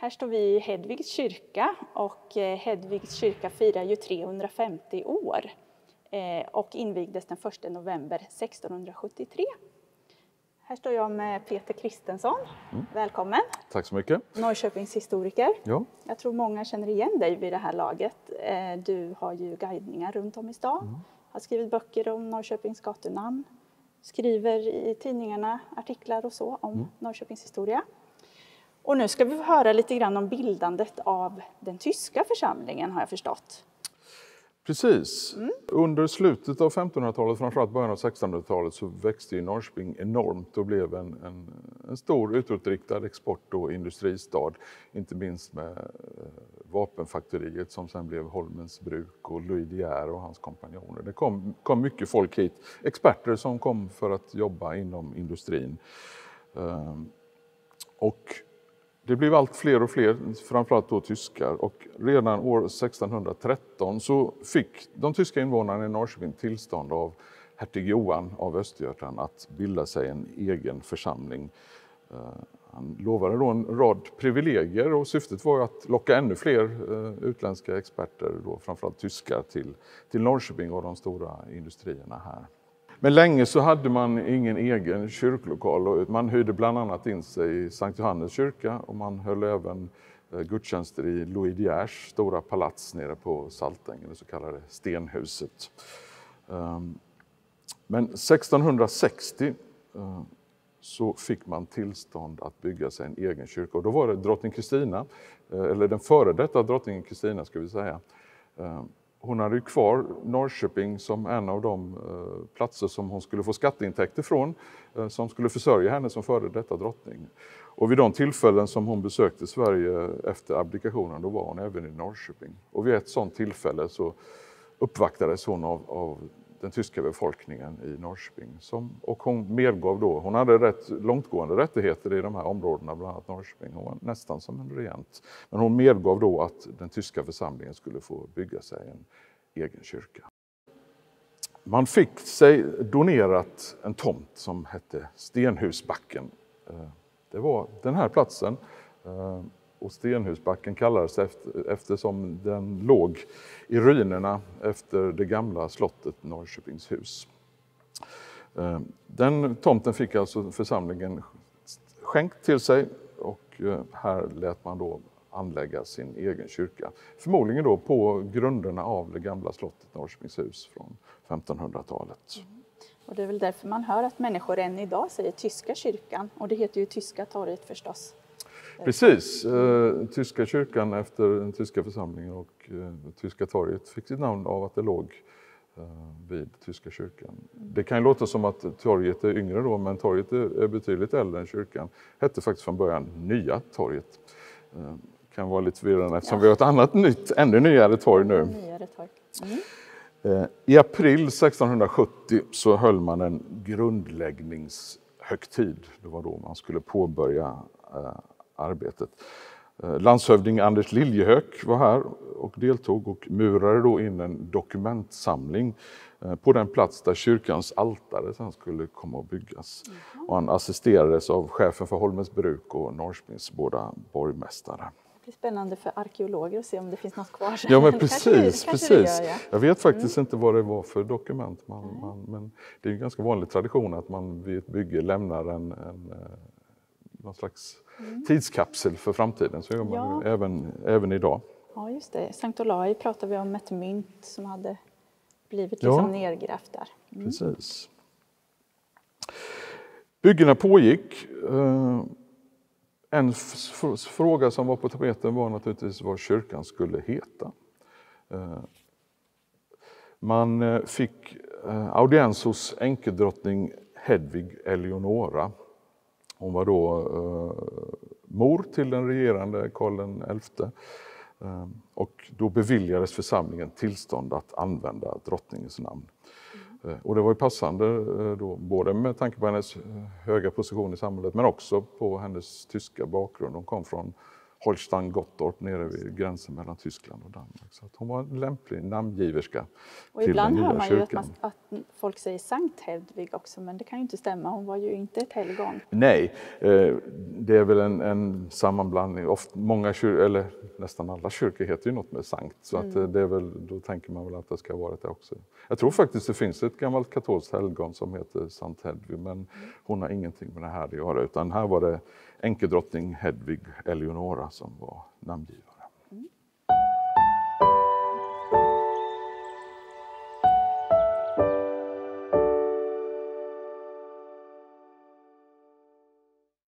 Här står vi i Hedvigs kyrka och Hedvigs kyrka firar ju 350 år och invigdes den 1 november 1673. Här står jag med Peter Kristensson. Välkommen. Tack så mycket. Norrköpings historiker. Ja. Jag tror många känner igen dig vid det här laget. Du har ju guidningar runt om i stan. Har skrivit böcker om Norrköpings gatunamn. Skriver i tidningarna artiklar och så om Norrköpings historia. Och nu ska vi få höra lite grann om bildandet av den tyska församlingen, har jag förstått. Precis. Under slutet av 1500-talet, framförallt början av 1600-talet, så växte ju Norrköping enormt och blev en stor utåtriktad export- och industristad. Inte minst med vapenfaktoriet som sen blev Holmens Bruk och Louis De Geer och hans kompanjoner. Det kom mycket folk hit, experter som kom för att jobba inom industrin. Och det blev allt fler och fler, framförallt då tyskar, och redan år 1613 så fick de tyska invånarna i Norrköping tillstånd av hertig Johan av Östergötland att bilda sig en egen församling. Han lovade då en rad privilegier och syftet var att locka ännu fler utländska experter, då framförallt tyskar, till Norrköping och de stora industrierna här. Men länge så hade man ingen egen kyrklokal och man hyrde bland annat in sig i Sankt Johannes kyrka och man höll även gudstjänster i Louis De Geers stora palats nere på Saltängen, det så kallade Stenhuset. Men 1660 så fick man tillstånd att bygga sig en egen kyrka och då var det drottning Kristina, eller den före detta drottningen Kristina ska vi säga. Hon hade ju kvar Norrköping som en av de platser som hon skulle få skatteintäkter från, som skulle försörja henne som före detta drottning. Och vid de tillfällen som hon besökte Sverige efter abdikationen, då var hon även i Norrköping. Och vid ett sådant tillfälle så uppvaktades hon av den tyska befolkningen i Norrköping. Och hon medgav då, hon hade rätt långtgående rättigheter i de här områdena, bland annat Norrköping. Hon var nästan som en regent. Men hon medgav då att den tyska församlingen skulle få bygga sig en egen kyrka. Man fick sig donerat en tomt som hette Stenhusbacken. Det var den här platsen. Och Stenhusbacken kallades eftersom den låg i ruinerna efter det gamla slottet Norrköpingshus. Den tomten fick alltså församlingen skänkt till sig och här lät man då anlägga sin egen kyrka. Förmodligen då på grunderna av det gamla slottet Norrköpingshus från 1500-talet. Och det är väl därför man hör att människor än idag säger tyska kyrkan och det heter ju Tyska torget förstås. Precis, tyska kyrkan efter den tyska församlingen och Tyska torget fick sitt namn av att det låg vid tyska kyrkan. Det kan ju låta som att torget är yngre då, men torget är betydligt äldre än kyrkan. Hette faktiskt från början Nya torget. Kan vara lite förvirrande eftersom vi har ett annat nytt, ännu nyare torg nu. I april 1670 så höll man en grundläggningshögtid. Det var då man skulle påbörja arbetet. Landshövding Anders Liljehök var här och deltog och murade då in en dokumentsamling på den plats där kyrkans altare sen skulle komma att byggas. Och han assisterades av chefen för Holmens Bruk och Norrköpings båda borgmästare. Det blir spännande för arkeologer att se om det finns något kvar. Ja, men precis. Gör, ja. Jag vet faktiskt inte vad det var för dokument. Men det är en ganska vanlig tradition att man vid ett bygge lämnar någon slags tidskapsel för framtiden. Så gör man även idag. Ja, just det. Sankt Olai pratar vi om ett mynt som hade blivit liksom nedgrävt där. Precis. Byggena pågick. En fråga som var på tapeten var naturligtvis vad kyrkan skulle heta. Man fick audiens hos enkedrottning Hedvig Eleonora. Hon var då mor till den regerande Karl XI. Och då beviljades församlingen tillstånd att använda drottningens namn. Och det var ju passande då, både med tanke på hennes höga position i samhället men också på hennes tyska bakgrund. Hon kom från Holstein-Gottorp nere vid gränsen mellan Tyskland och Danmark. Så att hon var en lämplig namngiverska Och till ibland den hör nya man ju kyrkan. att folk säger Sankt Hedvig också, men det kan ju inte stämma. Hon var ju inte ett helgon. Nej, det är väl en sammanblandning. Många eller nästan alla kyrkor heter ju något med sankt. Så att det är väl, då tänker man väl att det ska vara det också. Jag tror faktiskt det finns ett gammalt katolskt helgon som heter Sankt Hedvig. Men hon har ingenting med det här att göra. Utan här var det enkedrottning Hedvig Eleonora som var namngivare.